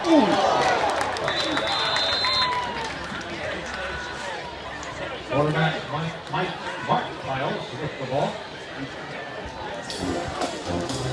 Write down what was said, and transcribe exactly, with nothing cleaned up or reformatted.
Quarterback Mike, Mike Mark Piles with the ball.